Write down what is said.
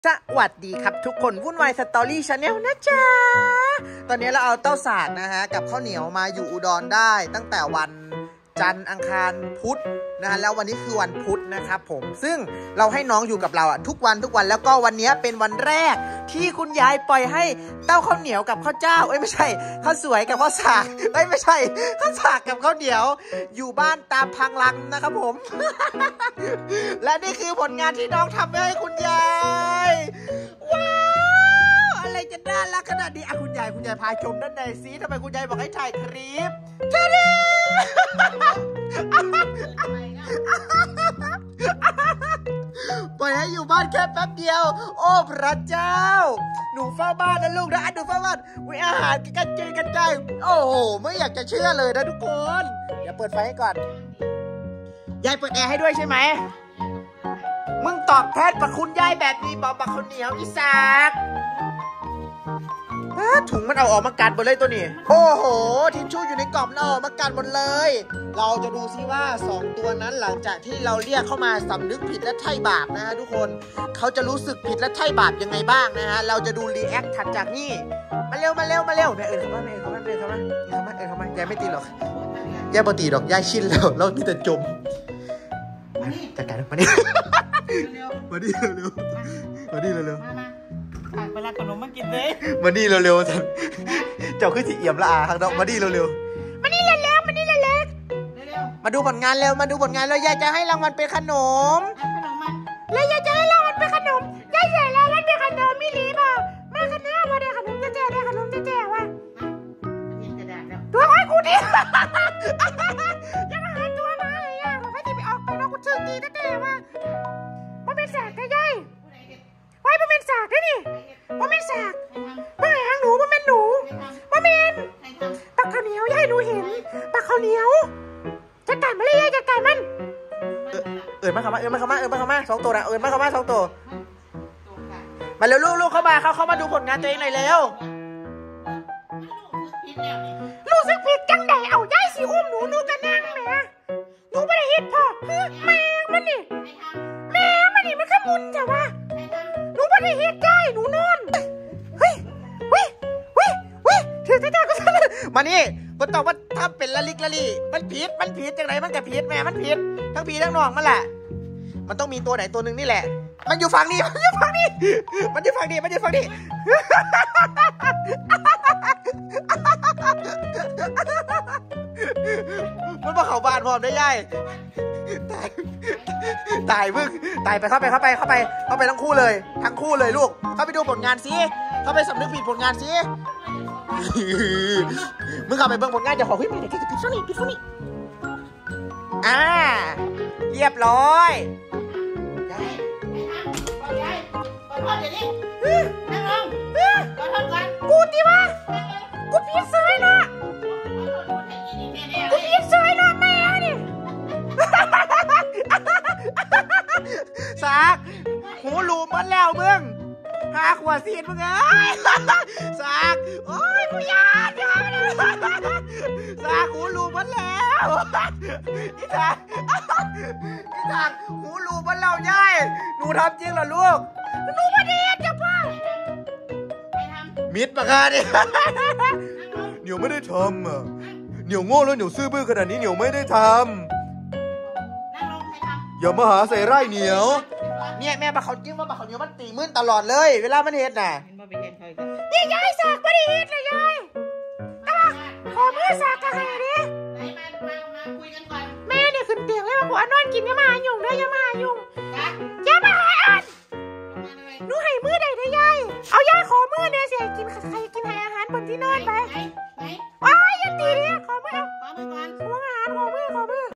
สวัสดีครับทุกคนวุ่นวายสตอรี่ชาแนลนะจ๊ะตอนนี้เราเอาเต้าสากนะฮะกับข้าวเหนียวมาอยู่อุดรได้ตั้งแต่วันจันทร์อังคารพุธนะฮะแล้ววันนี้คือวันพุธนะครับผมซึ่งเราให้น้องอยู่กับเราทุกวันแล้วก็วันนี้เป็นวันแรกที่คุณยายปล่อยให้เต้าข้าวเหนียวกับข้าวเจ้าไม่ใช่ข้าวสวยกับข้าวสากไม่ใช่ข้าวสากกับข้าวเหนียวอยู่บ้านตามพังลังนะครับผม และนี่คือผลงานที่น้องทำให้คุณยายว้าวอะไรจะน่ารักขนาดนี้คุณยายพาชมด้านในซิทำไมคุณยายบอกให้ถ่ายคลิปแค่นี้ปล่อยให้อยู่บ้านแค่แป๊บเดียวโอ้พระเจ้าหนูเฝ้าบ้านนะลูกนะหนูเฝ้าบ้านวิอาหารกันใจโอ้โหไม่อยากจะเชื่อเลยนะทุกคนเดี๋ยวเปิดไฟให้ก่อนยายเปิดแอร์ให้ด้วยใช่ไหมมึงตอบแทนประคุณยายแบบนี้บอกบักคนเหนียวอีสากถุงมันเอาออกมากันหมดเลยตัวนี้โอ้โหทิชชู่อยู่ในกล่องมันเอาออกมากันหมดเลยเราจะดูซิว่า2ตัวนั้นหลังจากที่เราเรียกเข้ามาสำนึกผิดและไถ่บาปนะฮะทุกคนเขาจะรู้สึกผิดและไถ่บาปยังไงบ้างนะฮะเราจะดูรีแอคถัดจากนี้มาเร็วแม่เข้ามายายไม่ตีหรอกยายปกติหรอกยายชินแล้วเรามีแต่จมจัดการมานี่มานี่เร็วไปรับขนมมากินเลยมานี่เร็วๆเจ้าขึ้นสีเอี่ยมละข้างนอกมานี่เร็วๆมาดูผลงานเร็วมาดูผลงานแล้วยายจะให้รางวัลเป็นขนมแล้วยายจะให้รางวัลเป็นขนมยายใหญ่แล้วเป็นขนมมิลิป่ะมาขนาดมาได้ขนมแจ่ว่ะตัวไอ้กูดิยังหาตัวมาเลยบอกให้ตีไปออกไปแล้วกูเชิญตีแจ่ว่ะมันเป็นแสกได้ยัยไว้มันเป็นสากได้นี่มันเป็นสากมันหางหนูมันเป็นหนูมันเป็นปักข้าวเหนียวยายหนูเห็นปักข้าวเหนียวจัดการมาเลยยายจัดการมันมาเข้ามา2ตัวนะมาเข้ามา2ตัวมาเร็วลูกเข้ามาดูผลงานตัวเองหน่อยเร็วรู้สึกผิดจังใดเอายายสิอุ้มหนูกันนั่งแม่หนูไม่ได้เห็นพ่อแม่มันนี่มันขมุนจ้ะวะหนูไม่ได้เห็นได้หนูนอนเฮ้ยถือตาก็มานี่ก็ต้องว่าถ้าเป็นละลิกละลี่มันผิดจังไหนมันจะผิดแม่มันผิดทั้งพี่ทั้งน้องมันแหละมันต้องมีตัวไหนตัวหนึ่งนี่แหละมันอยู่ฝั่งนี้มันมาเข้าบ้านพร้อมได้ยัยตายมึงตายไปเข้าไปทั้งคู่เลยลูกเข้าไปดูผลงานสิเข้าไปสำนึกผิดผลงานสิมึงเข้าไปเบิ่งผลงานจะขอพี่ไม่ได้ปิดฟังนี่เรียบร้อยกูตีวะกูผิดเสยเนาะแม่นี่สากหูรูมมันแล้วมึงหาขวดซีนมึงเอ้ยสากโอ้ยกูยากสากหูรูมันแล้วอีสากหูรูมันแล้วยายหนูทำจริงเหรอลูกหนูไม่ได้จ้ะพ่อมิดปะคะเนี่ยเหนียวไม่ได้ทำเหนียวโง่แล้วเหนียวซื่อบื้อขนาดนี้เหนียวไม่ได้ทำอย่ามาหาใส่ไร่เหนียวเนี่ยแม่มาเขาจิ้มว่ามาเขาเหนียวมันตีมื้นตลอดเลยเวลามันเฮ็ดน่ะนี่ยายสากไม่ได้เฮ็ดเลยยายขอมือสากกะให้ดิมาคุยกันก่อนแม่เนี่ยขึ้นเตียงเลยว่ากูนอนกินอย่ามาหายุ่งเลยอย่ามาหายุ่งอย่ามาหาอันหนูให้มือใดได้ยายเอายายขอมือเนี่ยเสียกินใครกินให้อาหารบนที่นอนไปว้ายอย่าตีดิขอมือเอาขอมือก่อนขออาหารขอมือ